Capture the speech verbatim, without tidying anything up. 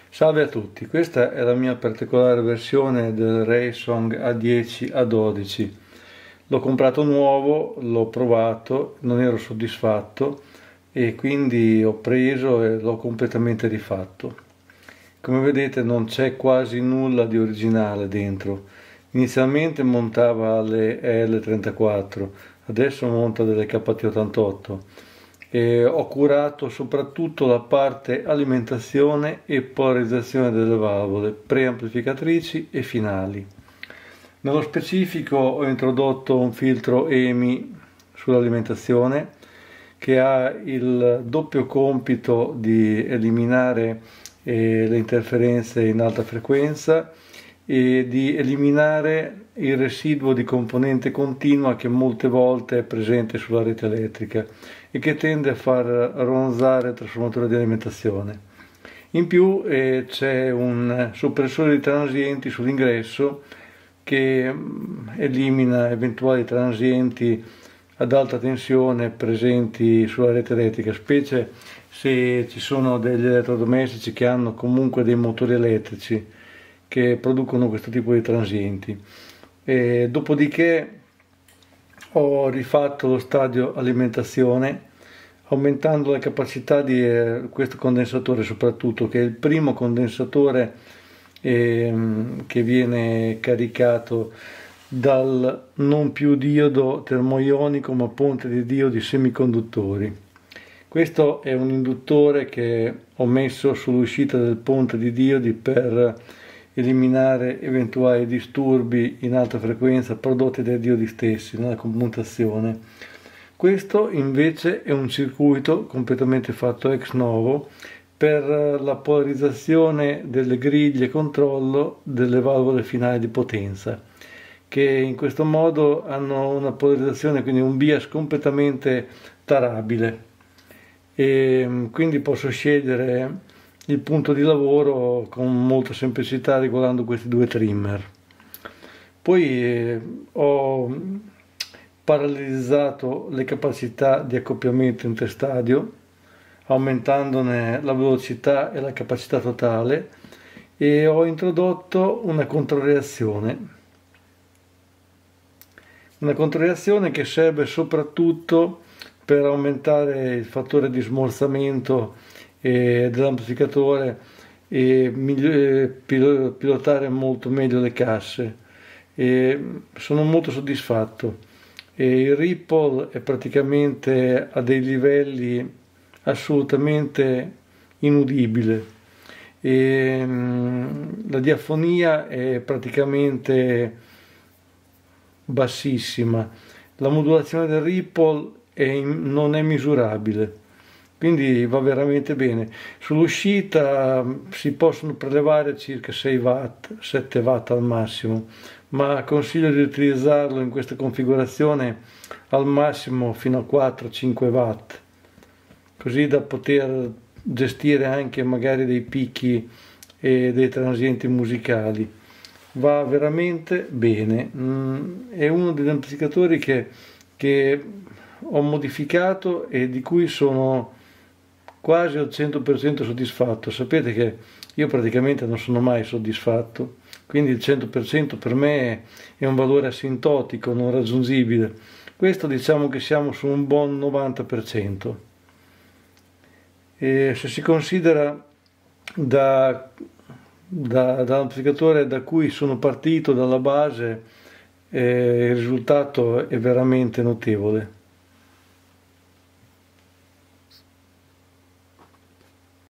Salve a tutti, questa è la mia particolare versione del Raysong A dieci A dodici. L'ho comprato nuovo, l'ho provato, non ero soddisfatto e quindi ho preso e l'ho completamente rifatto. Come vedete non c'è quasi nulla di originale dentro. Inizialmente montava le E L trentaquattro, adesso monta delle K T ottantotto. E ho curato soprattutto la parte alimentazione e polarizzazione delle valvole preamplificatrici e finali. Nello specifico ho introdotto un filtro E M I sull'alimentazione che ha il doppio compito di eliminare eh, le interferenze in alta frequenza e di eliminare il residuo di componente continua che molte volte è presente sulla rete elettrica e che tende a far ronzare il trasformatore di alimentazione. In più eh, c'è un soppressore di transienti sull'ingresso che elimina eventuali transienti ad alta tensione presenti sulla rete elettrica, specie se ci sono degli elettrodomestici che hanno comunque dei motori elettrici che producono questo tipo di transienti. E dopodiché ho rifatto lo stadio alimentazione aumentando la capacità di eh, questo condensatore, soprattutto che è il primo condensatore eh, che viene caricato dal non più diodo termoionico ma ponte di diodi semiconduttori. Questo è un induttore che ho messo sull'uscita del ponte di diodi per eliminare eventuali disturbi in alta frequenza prodotti dai diodi stessi nella commutazione. Questo invece è un circuito completamente fatto ex novo per la polarizzazione delle griglie controllo delle valvole finali di potenza, che in questo modo hanno una polarizzazione, quindi un bias completamente tarabile, e quindi posso scegliere il punto di lavoro con molta semplicità regolando questi due trimmer. Poi eh, ho parallelizzato le capacità di accoppiamento interstadio, aumentandone la velocità e la capacità totale, e ho introdotto una controreazione. Una controreazione che serve soprattutto per aumentare il fattore di smorzamento eh, dell'amplificatore e eh, pilotare molto meglio le casse. E sono molto soddisfatto. E il ripple è praticamente a dei livelli assolutamente inudibile. E, mh, la diafonia è praticamente bassissima, la modulazione del ripple è in, non è misurabile, quindi va veramente bene. Sull'uscita si possono prelevare circa sei watt, sette watt al massimo, ma consiglio di utilizzarlo in questa configurazione al massimo fino a quattro cinque watt, così da poter gestire anche magari dei picchi e dei transienti musicali. Va veramente bene. Mm, è uno degli amplificatori che, che ho modificato e di cui sono quasi al cento per cento soddisfatto. Sapete che io praticamente non sono mai soddisfatto, quindi il cento per cento per me è un valore asintotico, non raggiungibile. Questo diciamo che siamo su un buon novanta per cento. E se si considera da, da, dall'amplificatore da cui sono partito, dalla base, eh, il risultato è veramente notevole.